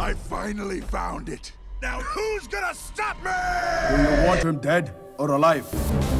I finally found it. Now who's gonna stop me? Do you want him dead or alive?